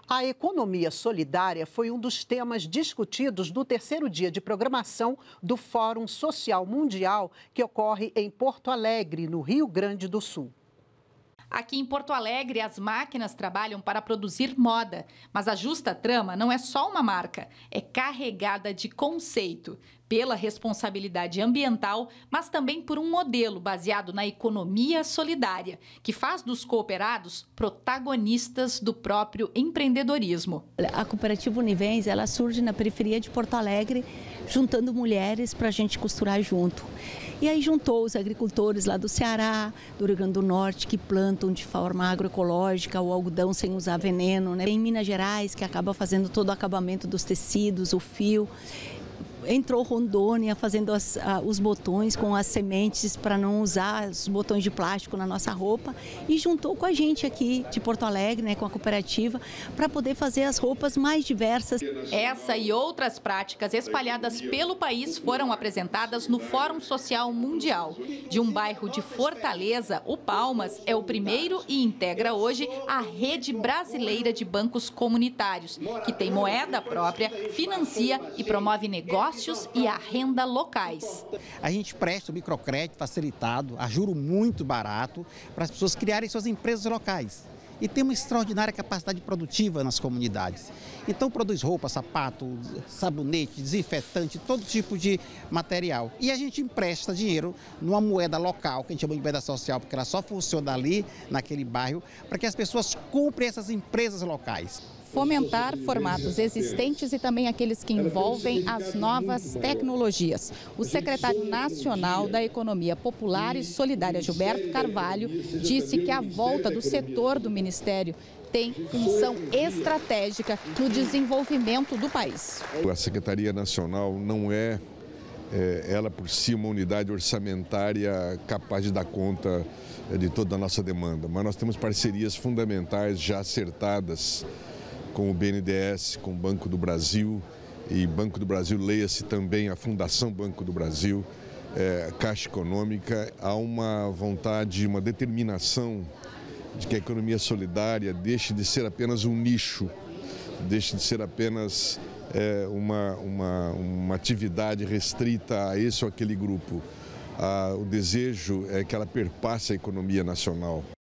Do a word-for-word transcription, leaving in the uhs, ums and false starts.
A economia solidária foi um dos temas discutidos no terceiro dia de programação do Fórum Social Mundial, que ocorre em Porto Alegre, no Rio Grande do Sul. Aqui em Porto Alegre, as máquinas trabalham para produzir moda, mas a Justa Trama não é só uma marca, é carregada de conceito, pela responsabilidade ambiental, mas também por um modelo baseado na economia solidária, que faz dos cooperados protagonistas do próprio empreendedorismo. A cooperativa Univens, ela surge na periferia de Porto Alegre, juntando mulheres para a gente costurar junto. E aí juntou os agricultores lá do Ceará, do Rio Grande do Norte, que plantam de forma agroecológica o algodão sem usar veneno, né? Em Minas Gerais, que acaba fazendo todo o acabamento dos tecidos, o fio. Entrou Rondônia fazendo as, uh, os botões com as sementes para não usar os botões de plástico na nossa roupa e juntou com a gente aqui de Porto Alegre, né, com a cooperativa, para poder fazer as roupas mais diversas. Essa e outras práticas espalhadas pelo país foram apresentadas no Fórum Social Mundial. De um bairro de Fortaleza, o Palmas é o primeiro e integra hoje a rede brasileira de bancos comunitários, que tem moeda própria, financia e promove negócios e a renda locais. A gente presta o microcrédito facilitado, a juro muito barato, para as pessoas criarem suas empresas locais. E tem uma extraordinária capacidade produtiva nas comunidades. Então produz roupa, sapato, sabonete, desinfetante, todo tipo de material. E a gente empresta dinheiro numa moeda local, que a gente chama de moeda social, porque ela só funciona ali, naquele bairro, para que as pessoas comprem essas empresas locais. Fomentar formatos existentes e também aqueles que envolvem as novas tecnologias. O secretário nacional da Economia Popular e Solidária, Gilberto Carvalho, disse que a volta do setor do Ministério tem função estratégica no desenvolvimento do país. A Secretaria Nacional não é, é ela por si, uma unidade orçamentária capaz de dar conta de toda a nossa demanda, mas nós temos parcerias fundamentais já acertadas com o B N D E S, com o Banco do Brasil, e Banco do Brasil, leia-se também a Fundação Banco do Brasil, é, Caixa Econômica. Há uma vontade, uma determinação de que a economia solidária deixe de ser apenas um nicho, deixe de ser apenas é, uma, uma, uma atividade restrita a esse ou aquele grupo. Ah, o desejo é que ela perpasse a economia nacional.